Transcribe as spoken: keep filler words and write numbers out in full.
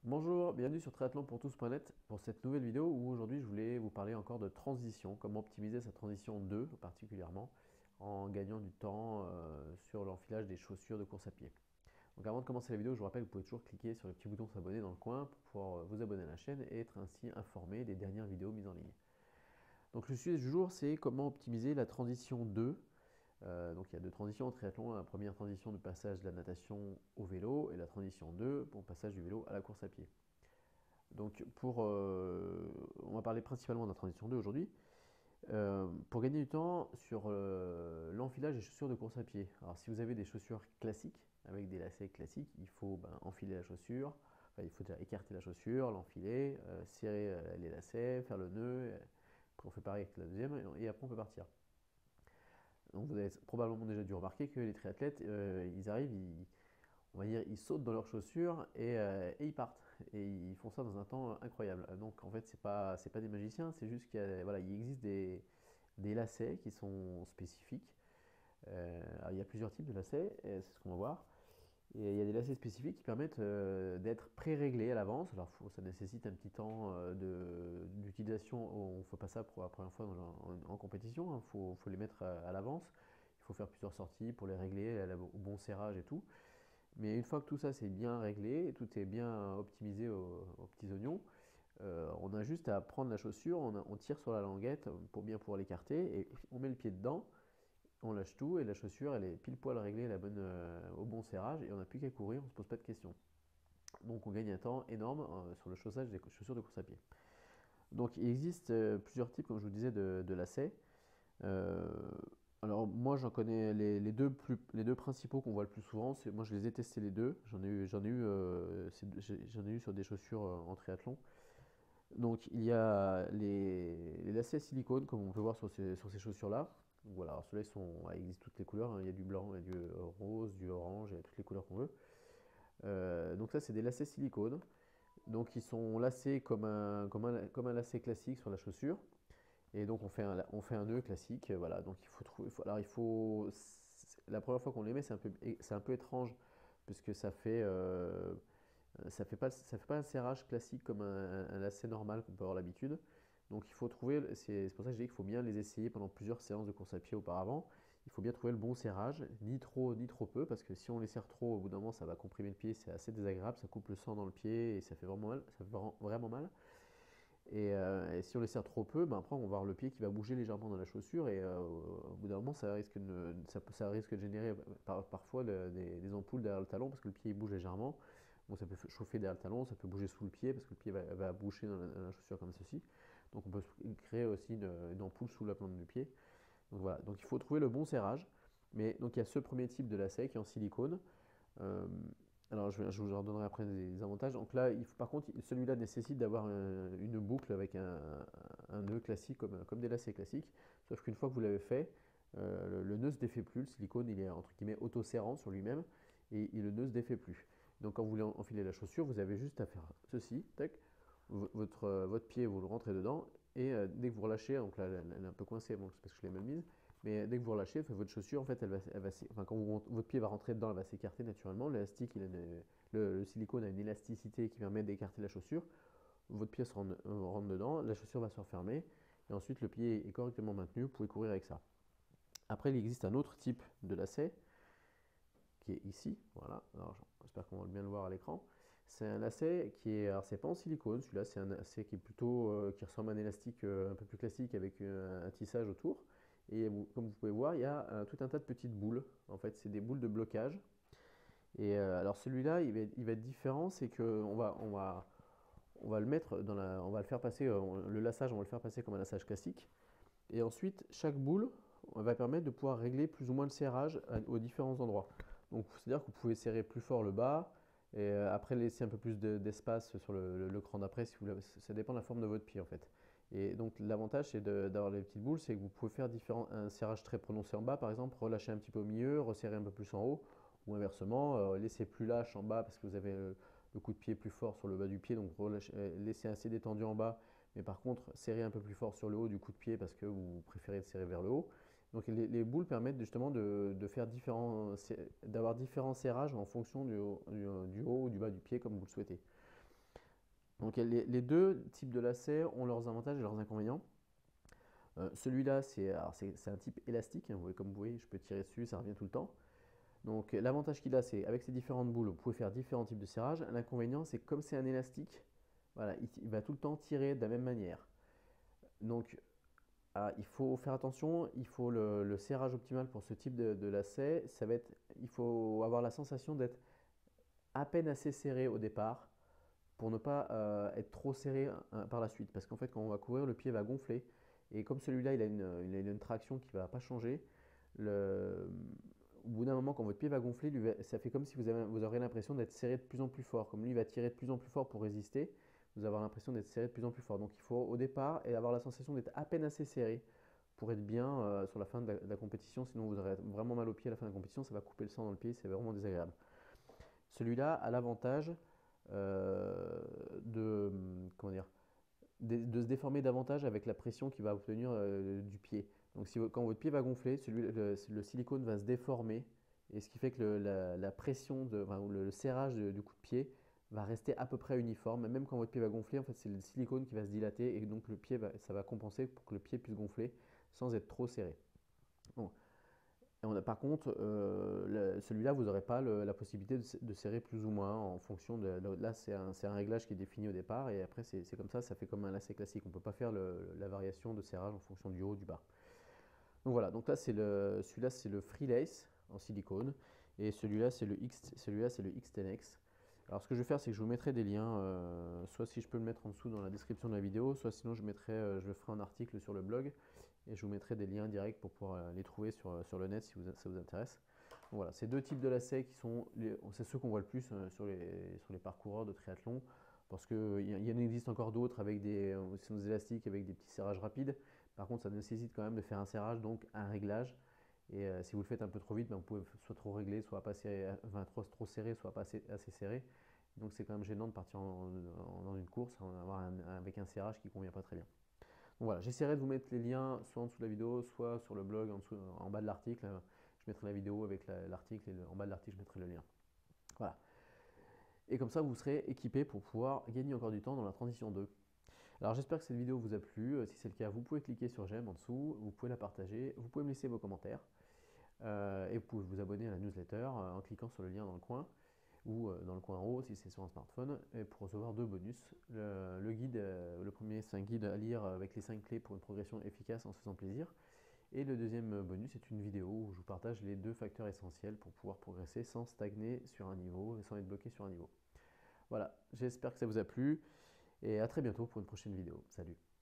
Bonjour, bienvenue sur triathlon pour tous point net pour cette nouvelle vidéo où aujourd'hui je voulais vous parler encore de transition, comment optimiser sa transition deux particulièrement en gagnant du temps euh, sur l'enfilage des chaussures de course à pied. Donc avant de commencer la vidéo, je vous rappelle que vous pouvez toujours cliquer sur le petit bouton s'abonner dans le coin pour pouvoir euh, vous abonner à la chaîne et être ainsi informé des dernières vidéos mises en ligne. Donc le sujet du jour, c'est comment optimiser la transition deux. Euh, donc il y a deux transitions en triathlon, la première transition de passage de la natation au vélo et la transition deux pour le passage du vélo à la course à pied. Donc pour, euh, on va parler principalement de la transition deux aujourd'hui. Euh, pour gagner du temps sur euh, l'enfilage des chaussures de course à pied. Alors si vous avez des chaussures classiques, avec des lacets classiques, il faut ben, enfiler la chaussure, enfin, il faut déjà écarter la chaussure, l'enfiler, euh, serrer euh, les lacets, faire le nœud, après on fait pareil avec la deuxième, et après on peut partir. Donc vous avez probablement déjà dû remarquer que les triathlètes, euh, ils arrivent, ils, on va dire, ils sautent dans leurs chaussures et, euh, et ils partent. Et ils font ça dans un temps incroyable. Donc en fait, c'est pas, c'est pas des magiciens, c'est juste qu'il y a, voilà, il existe des, des lacets qui sont spécifiques. Euh, alors, il y a plusieurs types de lacets, et c'est ce qu'on va voir. Et il y a des lacets spécifiques qui permettent euh, d'être pré-réglés à l'avance. Alors faut, ça nécessite un petit temps euh, d'utilisation. On ne fait pas ça pour la première fois dans, en, en, compétition. Il hein. faut, faut, les mettre à, à l'avance. Il faut faire plusieurs sorties pour les régler au bon serrage et tout. Mais une fois que tout ça c'est bien réglé, tout est bien optimisé aux, aux petits oignons, euh, on a juste à prendre la chaussure, on, a, on tire sur la languette pour bien pouvoir l'écarter, et on met le pied dedans, on lâche tout, et la chaussure elle est pile poil réglée la bonne, euh, au bon serrage, et on n'a plus qu'à courir, on ne se pose pas de questions. Donc on gagne un temps énorme euh, sur le chaussage des chaussures de course à pied. Donc il existe euh, plusieurs types, comme je vous disais, de, de lacets. Euh, alors moi j'en connais les, les, deux plus, les deux principaux qu'on voit le plus souvent. Moi je les ai testés les deux. J'en ai eu, j'en ai eu, euh, j'en ai eu sur des chaussures euh, en triathlon. Donc il y a les, les lacets silicone comme on peut voir sur ces, sur ces chaussures-là. Voilà, ceux-là ils sont, ils existent toutes les couleurs. Hein. Il y a du blanc, il y a du rose, du orange, il y a toutes les couleurs qu'on veut. Euh, donc ça c'est des lacets silicone. Donc ils sont lacés comme un, comme un, comme un lacet classique sur la chaussure. Et donc on fait un, on fait un nœud classique, voilà. Donc il faut trouver, il faut- alors il faut, la première fois qu'on les met, c'est un peu, c'est un peu étrange puisque ça fait, euh, ça fait pas, ça fait pas un serrage classique comme un, un lacet normal qu'on peut avoir l'habitude. Donc il faut trouver, c'est pour ça que je dis qu'il faut bien les essayer pendant plusieurs séances de course à pied auparavant. Il faut bien trouver le bon serrage, ni trop ni trop peu, parce que si on les serre trop, au bout d'un moment, ça va comprimer le pied, c'est assez désagréable, ça coupe le sang dans le pied et ça fait vraiment mal, ça fait vraiment mal. Et, euh, et si on les serre trop peu, ben après on va avoir le pied qui va bouger légèrement dans la chaussure et euh, au bout d'un moment ça risque de, ça, ça risque de générer par, parfois le, des, des, ampoules derrière le talon parce que le pied bouge légèrement. Bon, ça peut chauffer derrière le talon, ça peut bouger sous le pied parce que le pied va, va boucher dans la, dans la, chaussure comme ceci. Donc on peut créer aussi une, une ampoule sous la plante du pied. Donc voilà, donc il faut trouver le bon serrage. Mais donc il y a ce premier type de lacet qui est en silicone. Euh, alors, je, je vous en donnerai après des avantages. Donc là, il faut, par contre, celui-là nécessite d'avoir un, une boucle avec un, un nœud classique, comme, comme des lacets classiques. Sauf qu'une fois que vous l'avez fait, euh, le, le nœud ne se défait plus. Le silicone, il est entre guillemets auto-serrant sur lui-même et, et le nœud ne se défait plus. Donc, quand vous voulez enfiler la chaussure, vous avez juste à faire ceci. Tac, votre, euh, votre pied, vous le rentrez dedans et euh, dès que vous relâchez, donc là, elle, elle est un peu coincée, bon, c'est parce que je l'ai mal mise. Mais dès que vous relâchez, votre chaussure, en fait, elle va, elle va enfin, quand vous, votre pied va rentrer dedans, elle va s'écarter naturellement. L'élastique, il a une- le, le silicone a une élasticité qui permet d'écarter la chaussure. Votre pied se rentre, euh, rentre dedans, la chaussure va se refermer, et ensuite le pied est correctement maintenu. Vous pouvez courir avec ça. Après, il existe un autre type de lacet qui est ici. Voilà. Alors, j'espère qu'on va bien le voir à l'écran. C'est un lacet qui est, alors c'est pas en silicone. Celui-là, c'est un lacet qui est plutôt, euh, qui ressemble à un élastique euh, un peu plus classique avec euh, un tissage autour. Et vous, comme vous pouvez voir, il y a euh, tout un tas de petites boules. En fait, c'est des boules de blocage. Et euh, alors celui-là, il va, il va être différent, c'est qu'on va, on va, on va le mettre dans la, on va le faire passer, euh, le lassage, on va le faire passer comme un lassage classique. Et ensuite, chaque boule va permettre de pouvoir régler plus ou moins le serrage à- aux différents endroits. Donc, c'est-à-dire que vous pouvez serrer plus fort le bas et euh, après laisser un peu plus de- d'espace sur le, le- le cran d'après. Si vous ça dépend de la forme de votre pied en fait. Et donc, l'avantage c'est de- d'avoir les petites boules, c'est que vous pouvez faire différents, un serrage très prononcé en bas, par exemple, relâcher un petit peu au milieu, resserrer un peu plus en haut, ou inversement, euh, laisser plus lâche en bas parce que vous avez le, le coup de pied plus fort sur le bas du pied, donc relâcher, euh, laisser assez détendu en bas mais par contre, serrer un peu plus fort sur le haut du coup de pied parce que vous préférez serrer vers le haut. Donc les, les boules permettent justement de, de faire différents, d'avoir différents serrages en fonction du, du, du haut ou du bas du pied comme vous le souhaitez. Donc les, les deux types de lacets ont leurs avantages et leurs inconvénients. Euh, Celui-là, c'est un type élastique, hein, vous voyez, comme vous voyez, je peux tirer dessus, ça revient tout le temps. Donc l'avantage qu'il a, c'est avec ces différentes boules, vous pouvez faire différents types de serrage. L'inconvénient, c'est comme c'est un élastique, voilà, il, il va tout le temps tirer de la même manière. Donc ah, il faut faire attention, il faut le, le serrage optimal pour ce type de, de lacet, ça va être, il faut avoir la sensation d'être à peine assez serré au départ pour ne pas euh, être trop serré hein, par la suite. Parce qu'en fait, quand on va courir, le pied va gonfler. Et comme celui-là, il, il a une traction qui ne va pas changer, le, au bout d'un moment, quand votre pied va gonfler, lui, ça fait comme si vous, avez, vous aurez l'impression d'être serré de plus en plus fort. Comme lui, il va tirer de plus en plus fort pour résister, vous avez l'impression d'être serré de plus en plus fort. Donc il faut au départ avoir la sensation d'être à peine assez serré pour être bien euh, sur la fin de la, de la compétition. Sinon, vous aurez vraiment mal au pied à la fin de la compétition, ça va couper le sang dans le pied, c'est vraiment désagréable. Celui-là a l'avantage euh, de, comment dire, de, de, se déformer davantage avec la pression qu'il va obtenir euh, du pied. Donc si, quand votre pied va gonfler, celui, le, le silicone va se déformer, et ce qui fait que le, la, la, pression, de, enfin, le, le serrage de, du coup de pied va rester à peu près uniforme. Même quand votre pied va gonfler, en fait, c'est le silicone qui va se dilater, et donc le pied va, ça va compenser pour que le pied puisse gonfler sans être trop serré. Bon. Et on a, par contre, euh, celui-là, vous n'aurez pas le, la possibilité de, de serrer plus ou moins en fonction de. Là, c'est un, un réglage qui est défini au départ, et après, c'est comme ça, ça fait comme un lacet classique. On ne peut pas faire le, la variation de serrage en fonction du haut ou du bas. Donc voilà, donc là, celui-là, c'est le Free Lace en silicone, et celui-là, c'est le, celui c'est le X dix X. Alors, ce que je vais faire, c'est que je vous mettrai des liens, euh, soit si je peux le mettre en dessous dans la description de la vidéo, soit sinon je, mettrai, euh, je ferai un article sur le blog. Et je vous mettrai des liens directs pour pouvoir les trouver sur, sur le net si vous, ça vous intéresse. Donc voilà, ces deux types de lacets qui sont, c'est ceux qu'on voit le plus euh, sur, les, sur les parcoureurs de triathlon, parce qu'il y, y en existe encore d'autres avec des, euh, des élastiques avec des petits serrages rapides. Par contre, ça nécessite quand même de faire un serrage, donc un réglage. Et euh, si vous le faites un peu trop vite, ben, vous pouvez soit trop régler, soit pas serré, enfin, trop, trop serré, soit pas assez, assez serré. Donc c'est quand même gênant de partir en, en, dans une course avoir un, avec un serrage qui ne convient pas très bien. Donc voilà, j'essaierai de vous mettre les liens soit en dessous de la vidéo, soit sur le blog en, dessous, en bas de l'article. Je mettrai la vidéo avec l'article la, et le, en bas de l'article, je mettrai le lien. Voilà. Et comme ça, vous serez équipé pour pouvoir gagner encore du temps dans la transition deux. Alors j'espère que cette vidéo vous a plu. Si c'est le cas, vous pouvez cliquer sur j'aime en dessous, vous pouvez la partager, vous pouvez me laisser vos commentaires. Euh, et vous pouvez vous abonner à la newsletter euh, en cliquant sur le lien dans le coin ou euh, dans le coin en haut si c'est sur un smartphone, et pour recevoir deux bonus. Le, le guide, euh, le premier c'est un guide à lire avec les cinq clés pour une progression efficace en se faisant plaisir. Et le deuxième bonus est une vidéo où je vous partage les deux facteurs essentiels pour pouvoir progresser sans stagner sur un niveau et sans être bloqué sur un niveau. Voilà, j'espère que ça vous a plu et à très bientôt pour une prochaine vidéo. Salut!